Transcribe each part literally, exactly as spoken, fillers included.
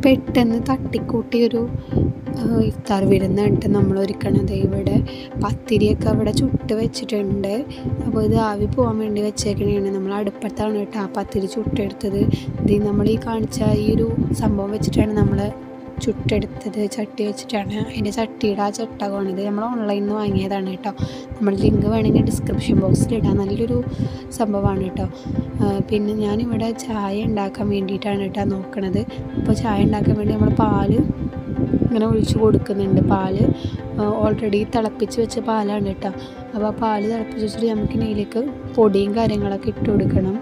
പെട്ടെന്ന് തട്ടിക്കൂട്ടിയൊരു ഇഫ്താർ വിരുന്നാണ് നമ്മൾ ഒരുക്കണത്. ഇവിടെ പത്തിരിയൊക്കെ അവിടെ ചുട്ട് വെച്ചിട്ടുണ്ട്. അപ്പോൾ ഇത് ആവി പോകാൻ വേണ്ടി വെച്ചേക്കണതാണ്. നമ്മൾ അടുപ്പത്താണ് കേട്ടോ ആ പത്തിരി ചുട്ടെടുത്തത്. ഇത് നമ്മൾ ഈ കാണിച്ച ഈ ഒരു സംഭവം വെച്ചിട്ടാണ് നമ്മൾ ചുട്ടെടുത്തത്. ചട്ടി വെച്ചിട്ടാണ്. അതിൻ്റെ ചട്ടിയുടെ ആ ചട്ടകമാണിത്. നമ്മൾ ഓൺലൈനിൽ നിന്ന് വാങ്ങിയതാണ് കേട്ടോ. നമ്മൾ ലിങ്ക് വേണമെങ്കിൽ ഡിസ്ക്രിപ്ഷൻ ബോക്സിൽ ഇടാം. നല്ലൊരു സംഭവമാണ് കേട്ടോ. പിന്നെ ഞാനിവിടെ ചായ ഉണ്ടാക്കാൻ വേണ്ടിയിട്ടാണ് കേട്ടോ നോക്കണത്. അപ്പോൾ ചായ ഉണ്ടാക്കാൻ വേണ്ടി നമ്മൾ പാല് ഇങ്ങനെ ഒഴിച്ച് കൊടുക്കുന്നുണ്ട്. പാല് ഓൾറെഡി തിളപ്പിച്ച് വെച്ച പാലാണ് കേട്ടോ. അപ്പോൾ ആ പാല് തിളപ്പിച്ച് വെച്ചിട്ട് നമുക്ക് ഇതിലേക്ക് പൊടിയും കാര്യങ്ങളൊക്കെ ഇട്ട് കൊടുക്കണം.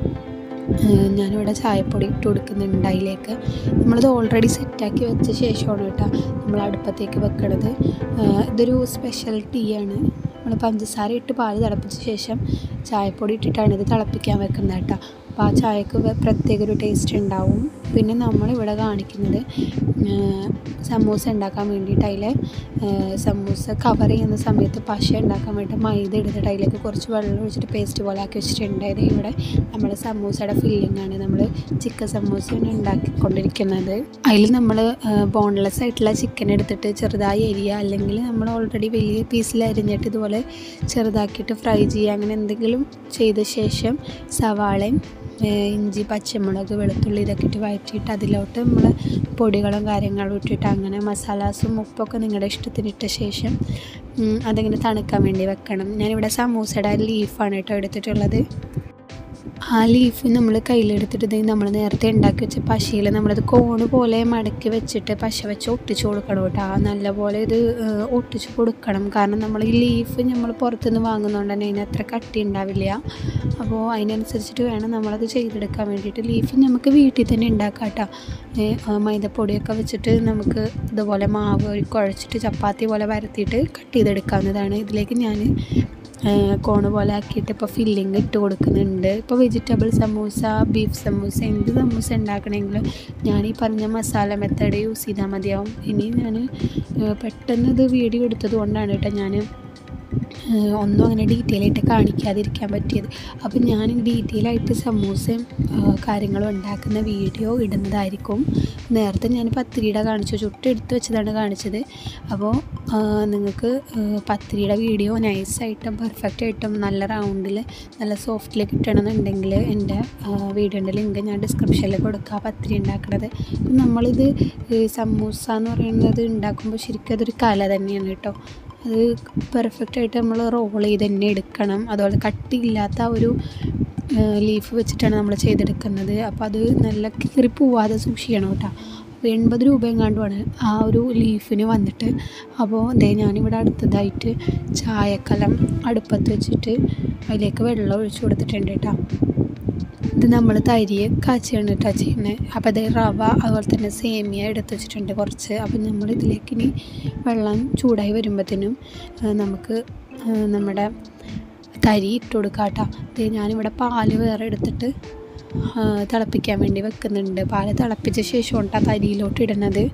ഞാനിവിടെ ചായപ്പൊടി ഇട്ട് കൊടുക്കുന്നുണ്ട്. അതിലേക്ക് നമ്മളത് ഓൾറെഡി സെറ്റാക്കി വെച്ച ശേഷമാണ് കേട്ടോ നമ്മൾ അടുപ്പത്തേക്ക് വെക്കണത്. ഇതൊരു സ്പെഷ്യൽ ടീ ആണ്. നമ്മൾ പഞ്ചസാര ഇട്ട് പാല് തിളപ്പിച്ച ശേഷം ചായപ്പൊടി ഇട്ടിട്ടാണ് ഇത് തിളപ്പിക്കാൻ വെക്കുന്നത് കേട്ടോ. അപ്പോൾ ആ ചായക്ക് പ്രത്യേക ഒരു ടേസ്റ്റ് ഉണ്ടാവും. പിന്നെ നമ്മളിവിടെ കാണിക്കുന്നത് സമൂസ ഉണ്ടാക്കാൻ വേണ്ടിയിട്ട് അതിൽ സമൂസ കവർ ചെയ്യുന്ന സമയത്ത് പശ ഉണ്ടാക്കാൻ വേണ്ടി മൈദ എടുത്തിട്ട് അതിലേക്ക് കുറച്ച് വെള്ളം ഒഴിച്ചിട്ട് പേസ്റ്റ് പോലെ ആക്കി വെച്ചിട്ടുണ്ട്. ഇത് ഇവിടെ നമ്മൾ സമൂസയുടെ ഫില്ലിംഗ് ആണ്. നമ്മൾ ചിക്കൻ സമൂസയാണ് ഉണ്ടാക്കിക്കൊണ്ടിരിക്കുന്നത്. അതിൽ നമ്മൾ ബോൺലെസ് ആയിട്ടുള്ള ചിക്കൻ എടുത്തിട്ട് ചെറുതായി അരിയുക, അല്ലെങ്കിൽ നമ്മൾ ഓൾറെഡി വലിയ പീസിൽ അരിഞ്ഞിട്ട് ഇതുപോലെ ചെറുതാക്കിയിട്ട് ഫ്രൈ ചെയ്യുക. അങ്ങനെ എന്തെങ്കിലും ചെയ്ത ശേഷം സവാളയും ഇഞ്ചി പച്ചമുളക് വെളുത്തുള്ളി ഇതൊക്കെ ഇട്ട് വഴറ്റിയിട്ട് അതിലോട്ട് നമ്മൾ പൊടികളും കാര്യങ്ങളും ഇട്ടിട്ട് അങ്ങനെ മസാലാസും ഉപ്പൊക്കെ നിങ്ങളുടെ ഇഷ്ടത്തിന് ഇട്ട ശേഷം അതിങ്ങനെ തണുക്കാൻ വേണ്ടി വെക്കണം. ഞാനിവിടെ സമൂസയുടെ ലീഫാണ് കേട്ടോ എടുത്തിട്ടുള്ളത്. ആ ലീഫ് നമ്മൾ കയ്യിലെടുത്തിട്ട് നമ്മൾ നേരത്തെ ഉണ്ടാക്കി വെച്ച പശയിൽ നമ്മളത് കോണ് പോലെ മടക്കി വെച്ചിട്ട് പശ വെച്ച് ഒട്ടിച്ച് കൊടുക്കണം കേട്ടോ. നല്ലപോലെ ഇത് ഒട്ടിച്ച് കൊടുക്കണം. കാരണം നമ്മൾ ഈ ലീഫ് നമ്മൾ പുറത്തുനിന്ന് വാങ്ങുന്നതുകൊണ്ട് തന്നെ അതിന് അത്ര കട്ടി ഉണ്ടാവില്ല. അപ്പോൾ അതിനനുസരിച്ചിട്ട് വേണം നമ്മളത് ചെയ്തെടുക്കാൻ വേണ്ടിയിട്ട്. ലീഫ് നമുക്ക് വീട്ടിൽ തന്നെ ഉണ്ടാക്കാം കേട്ടോ. മൈദപ്പൊടിയൊക്കെ വെച്ചിട്ട് നമുക്ക് ഇതുപോലെ മാവ് കുഴച്ചിട്ട് ചപ്പാത്തി പോലെ പരത്തിയിട്ട് കട്ട് ചെയ്തെടുക്കാവുന്നതാണ്. ഇതിലേക്ക് ഞാൻ കോണ് പോലെ ആക്കിയിട്ട് ഇപ്പോൾ ഫില്ലിങ് ഇട്ട് കൊടുക്കുന്നുണ്ട്. ഇപ്പോൾ വെജിറ്റബിൾ സമൂസ, ബീഫ് സമൂസ, എന്ത് സമൂസ ഉണ്ടാക്കണമെങ്കിലും ഞാൻ ഈ പറഞ്ഞ മസാല മെത്തേഡ് യൂസ് ചെയ്താൽ മതിയാവും. ഇനി ഞാൻ പെട്ടെന്ന് ഇത് വീഡിയോ എടുത്തത് കൊണ്ടാണ് കേട്ടോ ഞാൻ ഒന്നും അങ്ങനെ ഡീറ്റെയിൽ ആയിട്ട് കാണിക്കാതിരിക്കാൻ പറ്റിയത്. അപ്പം ഞാൻ ഡീറ്റെയിൽ ആയിട്ട് സമൂസയും കാര്യങ്ങളും ഉണ്ടാക്കുന്ന വീഡിയോ ഇടുന്നതായിരിക്കും. നേരത്തെ ഞാൻ പത്തിരിയുടെ കാണിച്ചു, ചുട്ടെടുത്ത് വെച്ചതാണ് കാണിച്ചത്. അപ്പോൾ നിങ്ങൾക്ക് പത്തിരിയുടെ വീഡിയോ നൈസായിട്ടും പെർഫെക്റ്റ് ആയിട്ടും നല്ല റൗണ്ടിൽ നല്ല സോഫ്റ്റിൽ കിട്ടണമെന്നുണ്ടെങ്കിൽ എൻ്റെ വീഡിയോൻ്റെ ലിങ്ക് ഞാൻ ഡിസ്ക്രിപ്ഷനിൽ കൊടുക്കുക. പത്തിരി ഉണ്ടാക്കുന്നത് നമ്മളിത് സമൂസ എന്ന് പറയുന്നത് ഉണ്ടാക്കുമ്പോൾ ശരിക്കും അതൊരു കല തന്നെയാണ് കേട്ടോ. അത് പെർഫെക്റ്റായിട്ട് നമ്മൾ റോൾ ചെയ്ത് തന്നെ എടുക്കണം. അതുപോലെ കട്ടിയില്ലാത്ത ഒരു ലീഫ് വെച്ചിട്ടാണ് നമ്മൾ ചെയ്തെടുക്കുന്നത്. അപ്പോൾ അത് നല്ല കീറി പോവാതെ സൂക്ഷിക്കണം കേട്ടോ. അപ്പോൾ എൺപത് രൂപ എങ്ങാണ്ടുമാണ് ആ ഒരു ലീഫിന് വന്നിട്ട്. അപ്പോൾ അതേ ഞാനിവിടെ അടുത്തതായിട്ട് ചായക്കലം അടുപ്പത്ത് വെച്ചിട്ട് അതിലേക്ക് വെള്ളം ഒഴിച്ച് കൊടുത്തിട്ടുണ്ട് കേട്ടോ. ഇത് നമ്മൾ തരി കാച്ചിയാണ് കേട്ടോ ചെയ്യുന്നത്. അപ്പോൾ അത് റവ അതുപോലെ തന്നെ സേമിയ എടുത്ത് വെച്ചിട്ടുണ്ട് കുറച്ച്. അപ്പം നമ്മൾ ഇതിലേക്ക് ഇനി വെള്ളം ചൂടായി വരുമ്പോഴത്തേനും നമുക്ക് നമ്മുടെ തരി ഇട്ട് കൊടുക്കാം കേട്ടോ. ഇത് ഞാനിവിടെ പാല് വേറെ എടുത്തിട്ട് തിളപ്പിക്കാൻ വേണ്ടി വെക്കുന്നുണ്ട്. പാല് തിളപ്പിച്ച ശേഷം കേട്ടോ തരിയിലോട്ട് ഇടുന്നത്.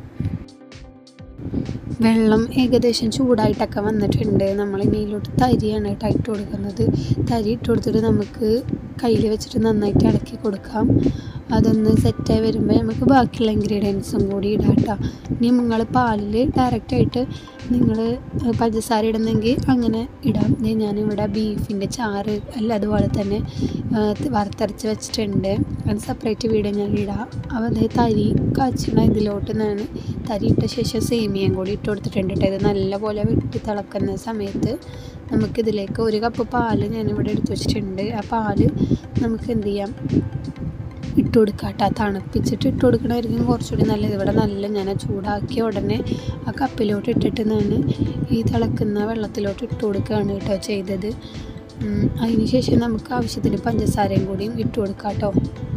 വെള്ളം ഏകദേശം ചൂടായിട്ടൊക്കെ വന്നിട്ടുണ്ട്. നമ്മൾ ഇതിലോട്ട് തരിയാണ് കേട്ടോ ഇട്ട് കൊടുക്കുന്നത്. തരി ഇട്ട് കൊടുത്തിട്ട് നമുക്ക് കയ്യിൽ വെച്ചിട്ട് നന്നായിട്ട് ഇളക്കി കൊടുക്കാം. അതൊന്ന് സെറ്റായി വരുമ്പോൾ നമുക്ക് ബാക്കിയുള്ള ഇൻഗ്രീഡിയൻസും കൂടി ഇടാം കേട്ടോ. ഇനി നിങ്ങൾ പാലിൽ ഡയറക്റ്റായിട്ട് നിങ്ങൾ പഞ്ചസാര ഇടുന്നെങ്കിൽ അങ്ങനെ ഇടാം. ഞാനിവിടെ ബീഫിൻ്റെ ചാറ് അല്ല അതുപോലെ തന്നെ വറുത്തരച്ച് വെച്ചിട്ടുണ്ട്. അത് സെപ്പറേറ്റ് വീഡിയോ ഞാൻ ഇടാം. അപ്പോൾ അത് തരി കാച്ചണ ഇതിലോട്ട് ഞാൻ തരി ഇട്ട ശേഷം സേമിയയും കൂടി ഇട്ട് കൊടുത്തിട്ടുണ്ട് കേട്ടോ. ഇത് നല്ലപോലെ വെട്ടി തിളക്കുന്ന സമയത്ത് നമുക്കിതിലേക്ക് ഒരു കപ്പ് പാല് ഞാനിവിടെ എടുത്ത് വെച്ചിട്ടുണ്ട്. ആ പാല് നമുക്ക് എന്ത് ചെയ്യാം ഇട്ട് കൊടുക്കാം കേട്ടോ. തണുപ്പിച്ചിട്ട് ഇട്ട് കൊടുക്കണമായിരിക്കും കുറച്ചുകൂടി നല്ലത്. ഇവിടെ നല്ല ഞാൻ ചൂടാക്കിയ ഉടനെ ആ കപ്പിലോട്ട് ഇട്ടിട്ട് ഞാൻ ഈ തിളക്കുന്ന വെള്ളത്തിലോട്ട് ഇട്ട് കൊടുക്കുകയാണ് കേട്ടോ ചെയ്തത്. അതിന് ശേഷം നമുക്ക് ആവശ്യത്തിന് പഞ്ചസാരയും കൂടിയും ഇട്ട് കൊടുക്കാം കേട്ടോ.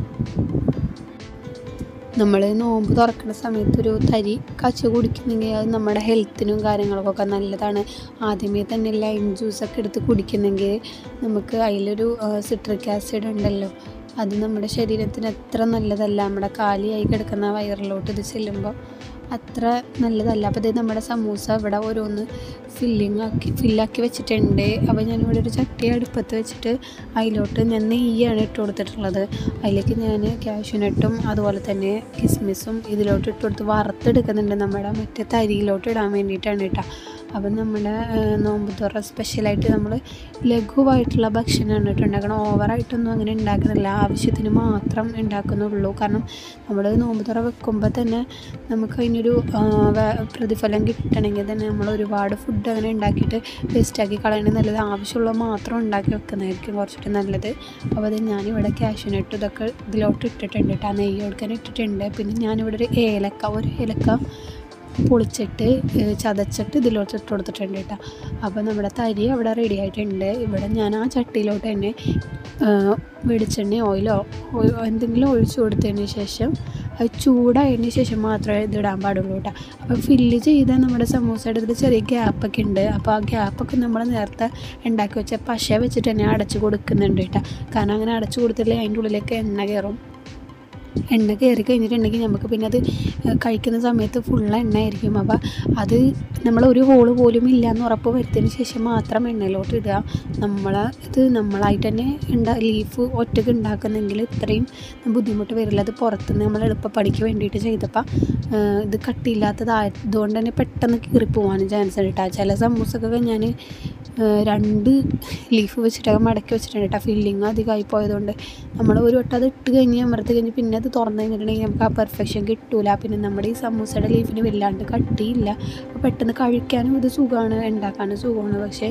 നമ്മൾ നോമ്പ് തുറക്കുന്ന സമയത്ത് ഒരു തരി കാച്ചി കുടിക്കുന്നെങ്കിൽ അത് നമ്മുടെ ഹെൽത്തിനും കാര്യങ്ങൾക്കൊക്കെ നല്ലതാണ്. ആദ്യമേ തന്നെ ലൈം ജ്യൂസൊക്കെ എടുത്ത് കുടിക്കുന്നെങ്കിൽ നമുക്ക് അതിലൊരു സിട്രിക് ആസിഡ് ഉണ്ടല്ലോ, അത് നമ്മുടെ ശരീരത്തിന് അത്ര നല്ലതല്ല. നമ്മുടെ കാലിയായി കിടക്കുന്ന വയറിലോട്ട് ഇത് ചെല്ലുമ്പോൾ അത്ര നല്ലതല്ല. അപ്പോൾ ഇത് നമ്മുടെ സമൂസ ഇവിടെ ഓരോന്ന് ഫില്ലിങ് ആക്കി ഫില്ലാക്കി വെച്ചിട്ടുണ്ട്. അപ്പോൾ ഞാനിവിടെ ഒരു ചട്ടി അടുപ്പത്ത് വെച്ചിട്ട് അതിലോട്ട് ഞാൻ നെയ്യാണ് ഇട്ട് കൊടുത്തിട്ടുള്ളത്. അതിലേക്ക് ഞാൻ കാഷ്യൂനട്ടും അതുപോലെ തന്നെ കിസ്മിസും ഇതിലോട്ട് ഇട്ട് കൊടുത്ത് വറുത്തെടുക്കുന്നുണ്ട്. നമ്മുടെ മറ്റേ തരിയിലോട്ട് ഇടാൻ വേണ്ടിയിട്ടാണ് കേട്ടോ. അപ്പം നമ്മുടെ നോമ്പുതുറ സ്പെഷ്യലായിട്ട് നമ്മൾ ലഘുവായിട്ടുള്ള ഭക്ഷണമാണ് കേട്ടോ ഉണ്ടാക്കണം. ഓവറായിട്ടൊന്നും അങ്ങനെ ഉണ്ടാക്കുന്നില്ല, ആവശ്യത്തിന് മാത്രം ഉണ്ടാക്കുന്നുള്ളൂ. കാരണം നമ്മൾ നോമ്പുതുറ വെക്കുമ്പോൾ തന്നെ നമുക്ക് അതിനൊരു പ്രതിഫലം കിട്ടണമെങ്കിൽ തന്നെ നമ്മൾ ഒരുപാട് ഫുഡ് അങ്ങനെ ഉണ്ടാക്കിയിട്ട് വേസ്റ്റാക്കി കളയണത് നല്ലത്. ആവശ്യമുള്ള മാത്രം ഉണ്ടാക്കി വെക്കുന്നതായിരിക്കും കുറച്ചിട്ട് നല്ലത്. അപ്പോൾ അത് ഞാനിവിടെ കാഷ്യൂനട്ട് ഇതൊക്കെ ഇതിലോട്ട് ഇട്ടിട്ടുണ്ട് കേട്ടോ, നെയ്യ് കൊടുക്കാൻ ഇട്ടിട്ടുണ്ട്. പിന്നെ ഞാനിവിടെ ഒരു ഏലക്ക ഒരു ഏലക്ക പൊളിച്ചിട്ട് ചതച്ചിട്ട് ഇതിലോട്ട് ഇട്ട് കൊടുത്തിട്ടുണ്ട് കേട്ടോ. അപ്പോൾ നമ്മുടെ തരി അവിടെ റെഡി ആയിട്ടുണ്ട്. ഇവിടെ ഞാൻ ആ ചട്ടിയിലോട്ട് തന്നെ വെളിച്ചെണ്ണ ഓയിലോ എന്തെങ്കിലും ഒഴിച്ചു കൊടുത്തതിന് ശേഷം അത് ചൂടായതിന് ശേഷം മാത്രമേ ഇതിടാൻ പാടുള്ളൂ കേട്ടോ. അപ്പോൾ ഫില്ല് ചെയ്ത നമ്മുടെ സമൂസയുടെ ഇതിൽ ചെറിയ ഗ്യാപ്പൊക്കെ ഉണ്ട്. അപ്പോൾ ആ ഗ്യാപ്പൊക്കെ നമ്മൾ നേരത്തെ ഉണ്ടാക്കി വെച്ച പശ വെച്ചിട്ട് തന്നെ അടച്ചു കൊടുക്കുന്നുണ്ട് കേട്ടോ. കാരണം അങ്ങനെ അടച്ചു കൊടുത്തില്ലെങ്കിൽ അതിൻ്റെ ഉള്ളിലേക്ക് എണ്ണ കയറും. എണ്ണ കയറി കഴിഞ്ഞിട്ടുണ്ടെങ്കിൽ നമുക്ക് പിന്നെ അത് കഴിക്കുന്ന സമയത്ത് ഫുള്ള് എണ്ണ ആയിരിക്കും. അപ്പോൾ അത് നമ്മൾ ഒരു ഹോള് പോലും ഇല്ലയെന്ന് ഉറപ്പ് വരുത്തിയതിന് ശേഷം മാത്രം എണ്ണയിലോട്ട് ഇടുക. നമ്മൾ ഇത് നമ്മളായിട്ട് തന്നെ ഉണ്ടാ ലീഫ് ഒറ്റയ്ക്ക് ഉണ്ടാക്കുന്നെങ്കിൽ ഇത്രയും ബുദ്ധിമുട്ട് വരില്ല. അത് പുറത്തുനിന്ന് നമ്മൾ എളുപ്പപ്പണിക്ക് വേണ്ടിയിട്ട് ചെയ്തപ്പോൾ ഇത് കട്ടിയില്ലാത്തതായതുകൊണ്ട് തന്നെ പെട്ടെന്ന് കീറിപ്പോവാനും ചാൻസ് ഉണ്ട് കേട്ടോ. ചില സമൂസക്കൊക്കെ ഞാൻ രണ്ട് ലീഫ് വെച്ചിട്ടൊക്കെ മടക്കി വെച്ചിട്ടുണ്ട് കേട്ടോ. ഫില്ലിങ് അധികമായി പോയതുകൊണ്ട് നമ്മൾ ഒരു വട്ടം അത് ഇട്ട് കഴിഞ്ഞ് അമർത്തി കഴിഞ്ഞ് പിന്നെ അത് തുറന്നു കഴിഞ്ഞിട്ടുണ്ടെങ്കിൽ നമുക്ക് ആ പെർഫെക്ഷൻ കിട്ടൂല. പിന്നെ നമ്മുടെ ഈ സമൂസയുടെ ലീഫിന് വല്ലാണ്ട് കട്ടിയില്ല. അപ്പോൾ പെട്ടെന്ന് കഴിക്കാനും ഇത് സുഖമാണ്, ഉണ്ടാക്കാനും സുഖമാണ്. പക്ഷേ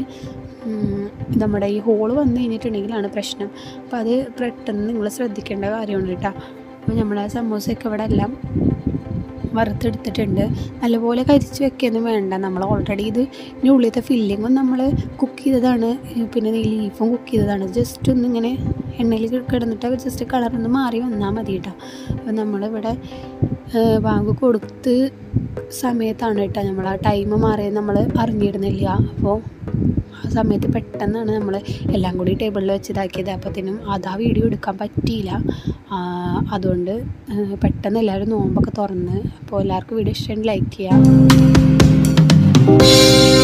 നമ്മുടെ ഈ ഹോള് വന്നു കഴിഞ്ഞിട്ടുണ്ടെങ്കിലാണ് പ്രശ്നം. അപ്പോൾ അത് പെട്ടെന്ന് നിങ്ങൾ ശ്രദ്ധിക്കേണ്ട കാര്യമാണ് കേട്ടോ. അപ്പോൾ നമ്മളെ സമൂസയൊക്കെ ഇവിടെ എല്ലാം വറുത്തെടുത്തിട്ടുണ്ട്. നല്ലപോലെ കരിച്ച് വെക്കുകയൊന്നും വേണ്ട. നമ്മൾ ഓൾറെഡി ഇത് ഇതിൻ്റെ ഉള്ളിലത്തെ ഫില്ലിങ്ങും നമ്മൾ കുക്ക് ചെയ്തതാണ്, പിന്നെ ഈ ലീഫും കുക്ക് ചെയ്തതാണ്. ജസ്റ്റ് ഒന്നിങ്ങനെ എണ്ണയിൽ കിടന്നിട്ട് ജസ്റ്റ് കളറൊന്ന് മാറി വന്നാൽ മതി കേട്ടോ. അപ്പോൾ നമ്മളിവിടെ ബാങ്ക് കൊടുത്ത് സമയത്താണ് കേട്ടോ നമ്മൾ ആ ടൈം മാറിയത് നമ്മൾ അറിഞ്ഞിരുന്നില്ല. അപ്പോൾ ആ സമയത്ത് പെട്ടെന്നാണ് നമ്മൾ എല്ലാം കൂടി ടേബിളിൽ വെച്ച് ഇതാക്കിയത്. അപ്പോഴത്തേനും അതാ വീഡിയോ എടുക്കാൻ പറ്റിയില്ല. അതുകൊണ്ട് പെട്ടെന്ന് എല്ലാവരും നോമ്പൊക്കെ തുറന്ന്. അപ്പോൾ എല്ലാവർക്കും വീഡിയോ ഇഷ്ടം ലൈക്ക് ചെയ്യുക.